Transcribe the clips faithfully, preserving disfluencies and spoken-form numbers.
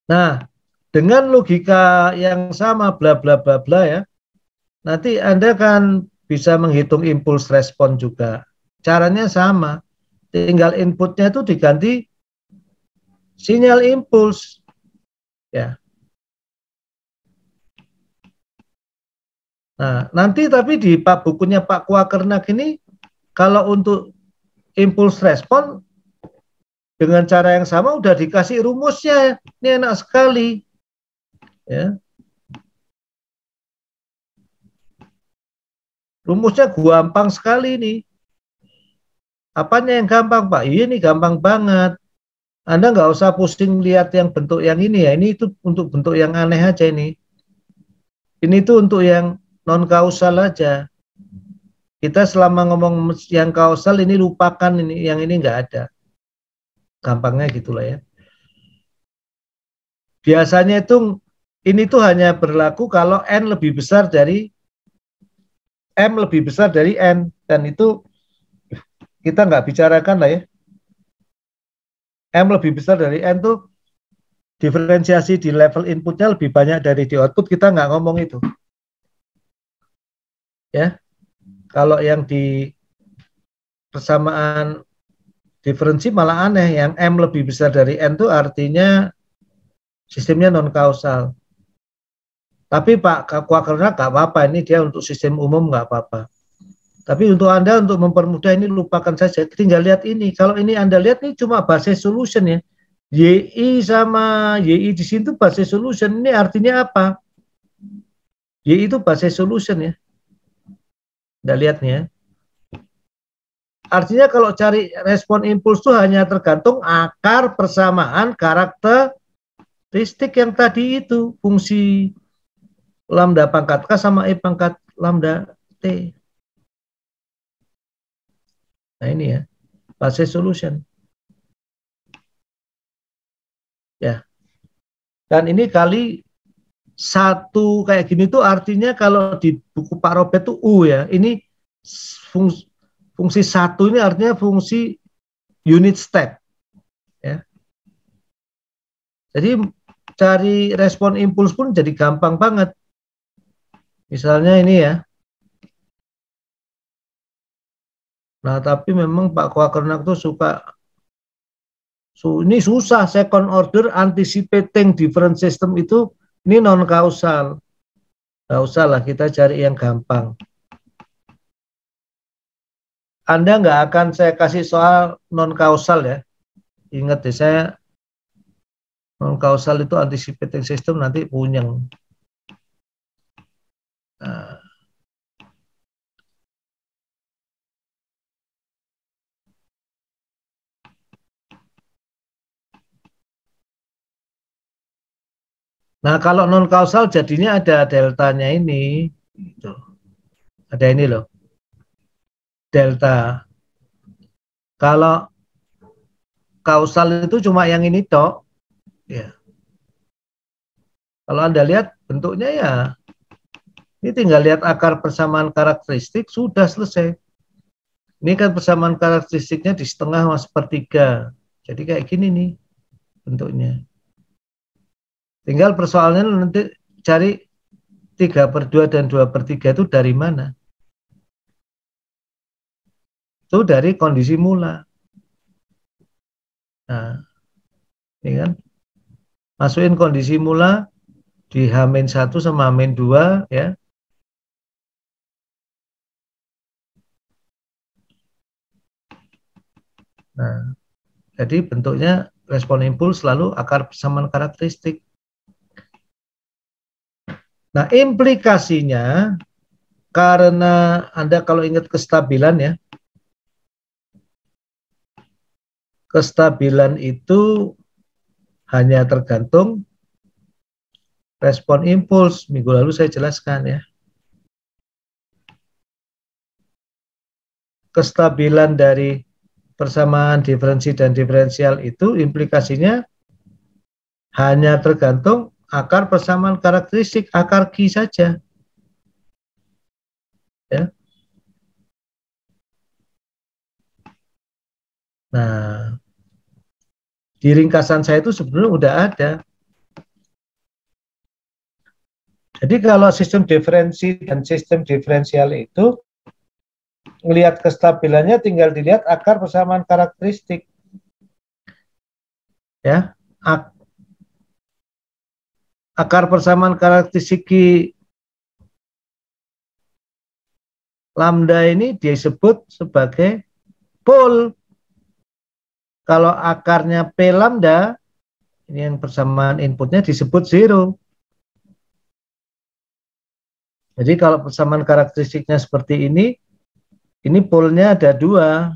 Nah, dengan logika yang sama bla bla bla bla ya, nanti Anda kan bisa menghitung impuls respon juga. Caranya sama, tinggal inputnya itu diganti sinyal impuls ya. Nah, nanti tapi di pak bukunya Pak Kuakernak ini kalau untuk impuls respon dengan cara yang sama udah dikasih rumusnya. Ini enak sekali ya. Rumusnya gampang sekali nih. Apanya yang gampang, Pak? Iya, ini gampang banget. Anda nggak usah pusing lihat yang bentuk yang ini ya. Ini itu untuk bentuk yang aneh aja ini. Ini tuh untuk yang non kausal aja. Kita selama ngomong yang kausal ini lupakan ini, yang ini nggak ada. Gampangnya gitulah ya. Biasanya itu ini tuh hanya berlaku kalau n lebih besar dari m lebih besar dari n, dan itu kita nggak bicarakan lah ya. M lebih besar dari n tuh diferensiasi di level inputnya lebih banyak dari di output, kita nggak ngomong itu. Ya, kalau yang di persamaan diferensi malah aneh, yang M lebih besar dari N itu artinya sistemnya non kausal. Tapi Pak Kuakernak nggak apa-apa, ini dia untuk sistem umum nggak apa-apa. Tapi untuk Anda untuk mempermudah ini lupakan saja, tinggal lihat ini. Kalau ini Anda lihat ini cuma basis solution ya. Y I sama Y I di sini tuh basis solution. Ini artinya apa? Y I itu basis solution ya. Anda lihat nih ya. Artinya kalau cari respon impuls itu hanya tergantung akar persamaan karakteristik yang tadi itu, fungsi lambda pangkat K sama E pangkat lambda T. Nah ini ya, basis solution. Ya. Dan ini kali satu kayak gini tuh artinya kalau di buku Pak Robert tuh U ya. Ini fungsi, fungsi satu ini artinya fungsi unit step. Ya. Jadi cari respon impuls pun jadi gampang banget. Misalnya ini ya. Nah, tapi memang Pak Kuakernak tuh suka, so, ini susah, second order anticipating different system itu, ini non kausal. Nggak usah lah, kita cari yang gampang. Anda nggak akan saya kasih soal non kausal ya. Ingat ya, saya non kausal itu anticipating system nanti punyeng. Nah, nah kalau non kausal jadinya ada deltanya ini, gitu. Ada ini loh, delta. Kalau kausal itu cuma yang ini toh, ya. Kalau Anda lihat bentuknya ya, ini tinggal lihat akar persamaan karakteristik, sudah selesai. Ini kan persamaan karakteristiknya di setengah sama sepertiga. Jadi kayak gini nih bentuknya. Tinggal persoalannya nanti cari tiga per dua dan dua per tiga itu dari mana? Itu dari kondisi mula. Nah, ini kan. Masukin kondisi mula di H satu sama H dua ya. Nah, jadi bentuknya respon impuls selalu akar persamaan karakteristik. Nah, implikasinya karena Anda kalau ingat kestabilan ya, kestabilan itu hanya tergantung respon impuls. Minggu lalu saya jelaskan ya. Kestabilan dari persamaan diferensi dan diferensial itu implikasinya hanya tergantung akar persamaan karakteristik, akar Q saja. Ya. Nah, di ringkasan saya itu sebenarnya udah ada. Jadi kalau sistem diferensi dan sistem diferensial itu melihat kestabilannya tinggal dilihat akar persamaan karakteristik. Ya, ak akar persamaan karakteristik lambda ini disebut sebagai pol. Kalau akarnya P lambda, ini yang persamaan inputnya disebut zero. Jadi kalau persamaan karakteristiknya seperti ini, ini polnya ada dua.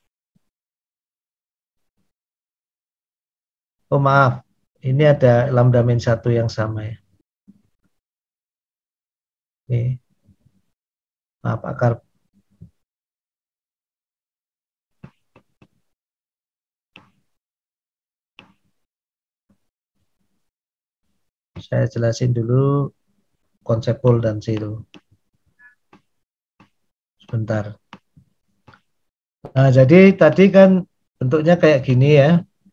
Oh maaf, ini ada lambda min satu yang sama ya. Ini, maaf akar. Saya jelasin dulu konsep pol dan zero. Sebentar. Nah, jadi tadi kan bentuknya kayak gini ya.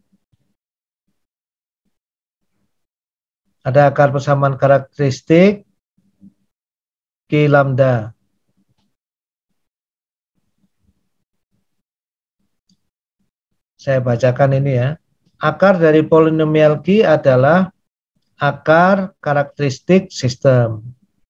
Ada akar persamaan karakteristik Q lambda. Saya bacakan ini ya. Akar dari polinomial Q adalah akar karakteristik sistem.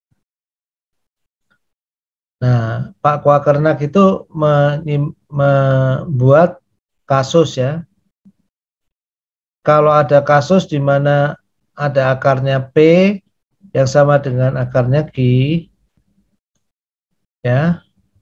Nah, Pak Quakernack itu membuat kasus ya. Kalau ada kasus di mana ada akarnya P yang sama dengan akarnya Q, ya,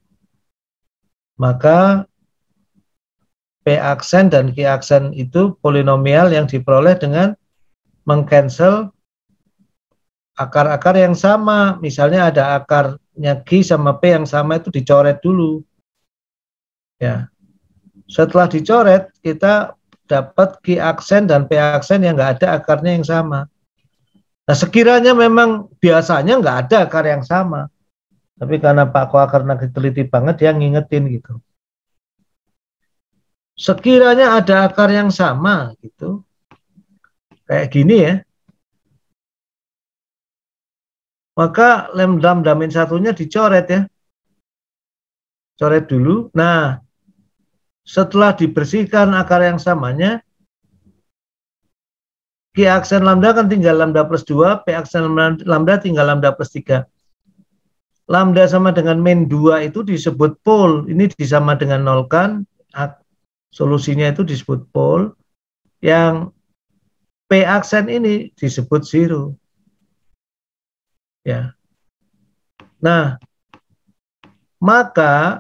maka P aksen dan Q aksen itu polinomial yang diperoleh dengan mengcancel akar-akar yang sama. Misalnya ada akarnya Q sama P yang sama itu dicoret dulu. Ya. Setelah dicoret, kita dapat Q aksen dan P aksen yang nggak ada akarnya yang sama. Nah, sekiranya memang biasanya nggak ada akar yang sama. Tapi karena Pak Quakernack teliti banget, dia ngingetin gitu. Sekiranya ada akar yang sama gitu. Kayak gini ya. Maka lambda min satunya dicoret ya. Coret dulu. Nah, setelah dibersihkan akar yang samanya, Q aksen lambda kan tinggal lambda plus dua, P aksen lambda tinggal lambda plus tiga. Lambda sama dengan min dua itu disebut pol. Ini disama dengan nol kan. Solusinya itu disebut pol. Yang P aksen ini disebut zero. Ya. Nah, maka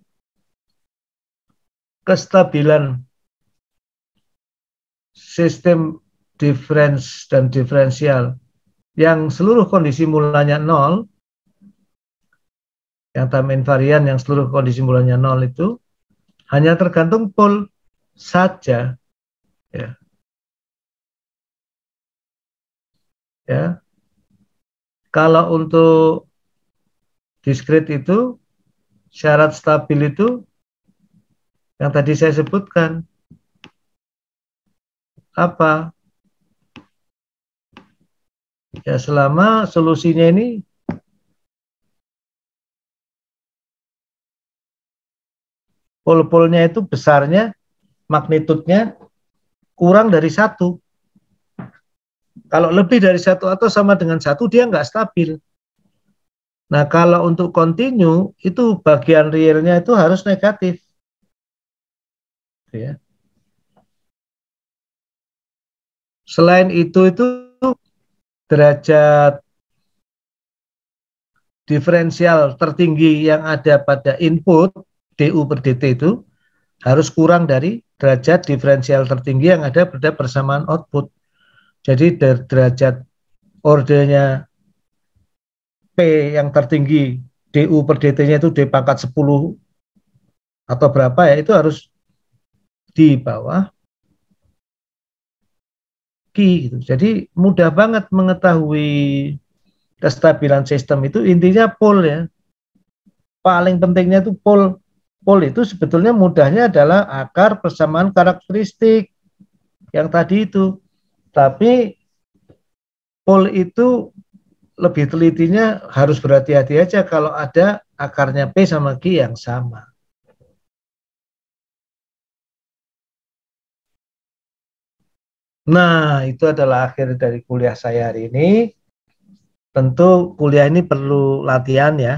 kestabilan sistem difference dan diferensial yang seluruh kondisi mulanya nol, yang time invariant yang seluruh kondisi mulanya nol itu hanya tergantung pol saja, ya. Ya. Kalau untuk diskrit itu syarat stabil itu yang tadi saya sebutkan apa? Ya, selama solusinya ini pol-polnya itu besarnya, magnitudenya kurang dari satu. Kalau lebih dari satu atau sama dengan satu, dia nggak stabil. Nah, kalau untuk continue, itu bagian realnya itu harus negatif. Ya. Selain itu, itu derajat diferensial tertinggi yang ada pada input du per dt itu harus kurang dari derajat diferensial tertinggi yang ada pada persamaan output. Jadi derajat ordernya P yang tertinggi du per dt-nya itu D pangkat sepuluh atau berapa ya, itu harus di bawah Q gitu. Jadi mudah banget mengetahui kestabilan sistem itu, intinya pol ya. Paling pentingnya itu pol. Pol itu sebetulnya mudahnya adalah akar persamaan karakteristik yang tadi itu. Tapi pol itu lebih telitinya harus berhati-hati aja kalau ada akarnya P sama Q yang sama. Nah, itu adalah akhir dari kuliah saya hari ini. Tentu kuliah ini perlu latihan ya.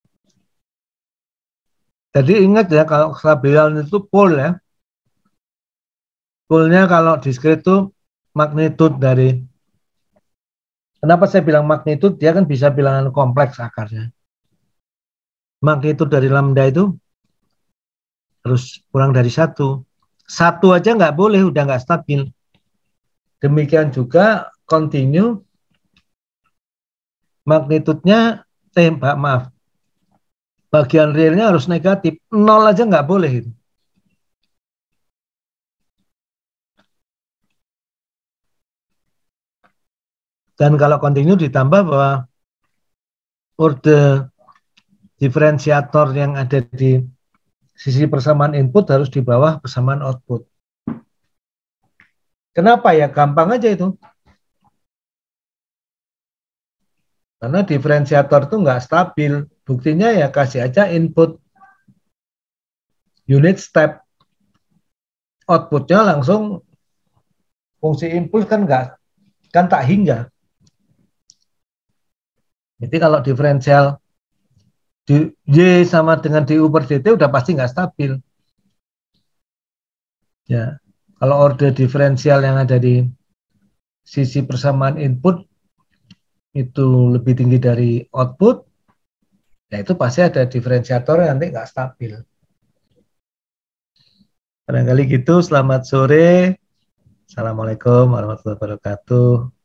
Jadi ingat ya, kalau kestabilan itu pole ya. Pole-nya kalau diskrit itu magnitude dari, kenapa saya bilang magnitude, dia kan bisa bilangan kompleks akarnya. Magnitude dari lambda itu harus kurang dari satu. Satu aja nggak boleh, udah nggak stabil. Demikian juga continue, magnitudenya, eh maaf, bagian realnya harus negatif, nol aja nggak boleh itu. Dan kalau continue ditambah bahwa orde diferensiator yang ada di sisi persamaan input harus di bawah persamaan output. Kenapa ya? Gampang aja itu. Karena diferensiator itu nggak stabil. Buktinya ya kasih aja input unit step. Outputnya langsung fungsi impuls kan nggak, kan tak hingga. Jadi kalau diferensial di Y sama dengan du per dt udah pasti nggak stabil. Ya, kalau order diferensial yang ada di sisi persamaan input itu lebih tinggi dari output, ya itu pasti ada diferensiator yang nanti nggak stabil. Barangkali gitu. Selamat sore. Assalamualaikum warahmatullahi wabarakatuh.